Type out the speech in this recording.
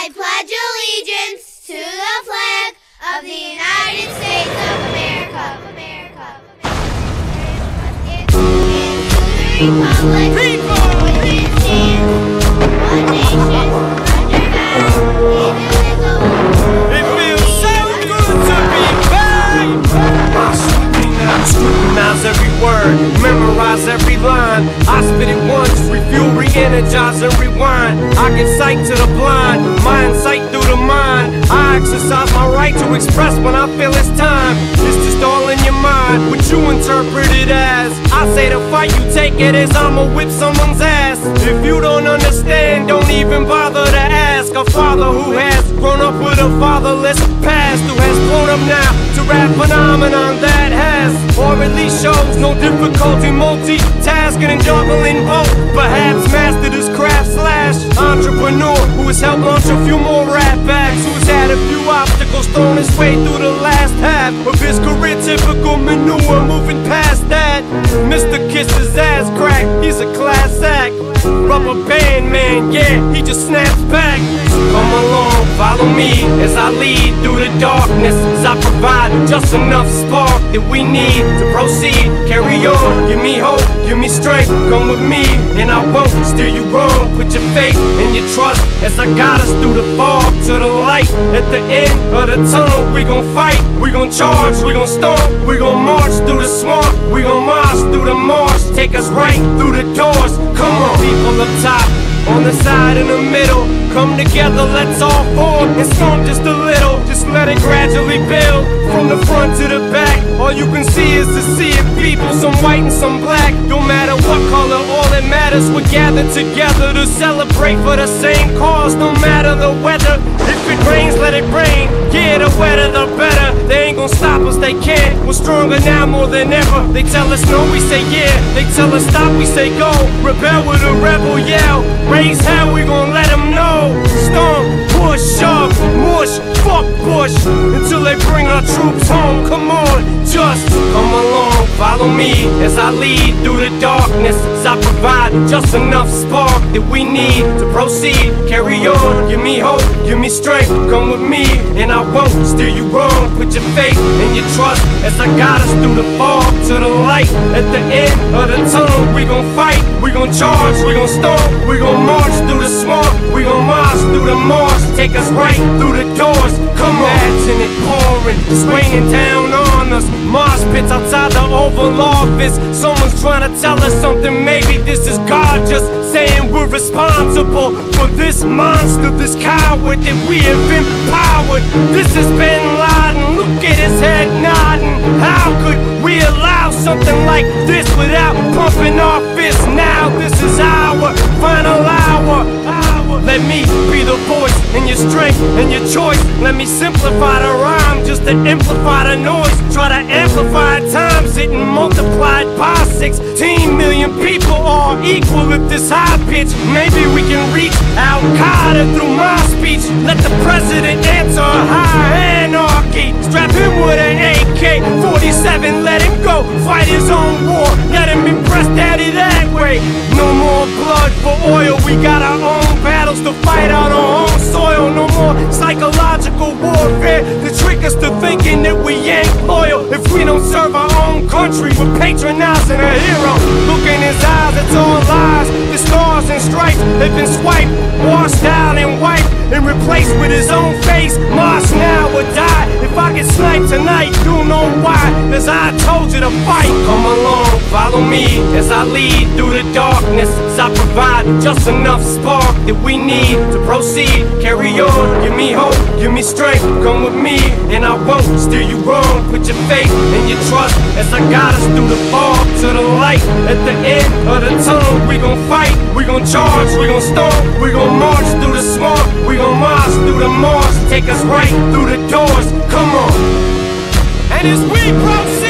I pledge allegiance to the flag of the United States of America, and to the republic for which it stands, one nation, under God, indivisible. It feels so good to be back. I scrutinize every word, memorize every line. I spit it once, refuel, re-energize and rewind. I get sight to the blind, mind sight through the mind. I exercise my right to express when I feel it's time. It's just all in your mind, what you interpret it as. I say the fight, you take it as I'ma whip someone's ass. If you don't understand, don't even bother to ask. A father who has grown up with a fatherless past, who has grown up now to rap phenomenon that has, or at least shows no difficulty multitasking and juggling both. Perhaps mastered his craft slash entrepreneur who has helped launch a few more rap acts, who's had a few obstacles thrown his way through the last half of his career. Typical manure, moving past that. Mr. Kiss his ass crack, he's a class act. Rubber band man, yeah, he just snaps back. So come along, follow me as I lead through the darkness, as I provide just enough spark that we need to proceed. Carry on, give me hope, give me strength. Come with me and I won't steer you wrong. Put your faith and your trust as I guide us through the fog to the light. At the end of the tunnel, we gon' fight, we gon' charge, we gon' storm, we gon' march through the swamp, we gon' march through the marsh. Take us right through the doors. Come on, people up top, on the side, in the middle, come together, let's all form and storm just a little. Just let it gradually build from the front to the back. All you can see is the sea of people, some white and some black. No matter what color, all that matters, we're gathered together to celebrate for the same cause. No matter the weather, if it rains, let it rain. Yeah, the wetter the better. They ain't gon' stop us, they can't. We're stronger now more than ever. They tell us no, we say yeah. They tell us stop, we say go. Rebel with a rebel yell. Raise hell, we gon' let them know. Storm, push, shove, mush, fuck push, until they bring our troops home. Come on, just come along, follow me as I lead through the darkness, as I provide just enough spark that we need to proceed. Carry on, give me hope, give me strength. Come with me and I won't steer you wrong. Put your faith and your trust as I guide us through the fog to the light. At the end of the tunnel, we gon' fight, we gon' charge, we gon' storm, we gon' march through the swamp, we gon' march through the marsh. Take us right through the doors. Come on, imagine it pouring, it's raining down on us. Mosh pits outside the Oval Office. Someone's trying to tell us something. Maybe this is God just saying we're responsible for this monster, this coward that we have empowered. This is Bin Laden, look at his head nodding. How could we allow something like this without pumping our fists? Now this is our final hour. Let me be the voice and your strength and your choice. Let me simplify the rhyme just to amplify the noise. Try to amplify times it and multiplied by 16 million people are equal at this high pitch. Maybe we can reach Al-Qaeda through my speech. Let the president answer high anarchy. Strap him with an AK-47, let him go fight his own war. Let him impress daddy that way. No more blood for oil, we got our own battles to fight on our own soil. No more psychological warfare to trick us to thinking that we ain't loyal. If we don't serve our own country, we're patronizing a hero. Look in his eyes, it's all lies. The stars and stripes have been swiped, washed out and wiped, and replaced with his own face. March now or die. If I get sniped tonight, you'll know why. As I told you to fight. Come along, follow me as I lead through the darkness, as I provide just enough spark that we need to proceed. Carry on, give me hope, give me strength. Come with me and I won't steer you wrong. Put your faith and your trust as I guide us through the fog to the light. At the end of the tunnel, we gon' fight, we gon' charge, we gon' storm, we gon' march through the swamp, we gon' march through the marsh. Take us right through the doors. Come on. And as we proceed